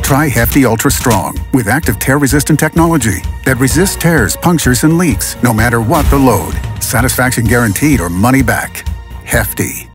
Try Hefty Ultra Strong with active tear-resistant technology that resists tears, punctures, and leaks, no matter what the load. Satisfaction guaranteed or money back. Hefty.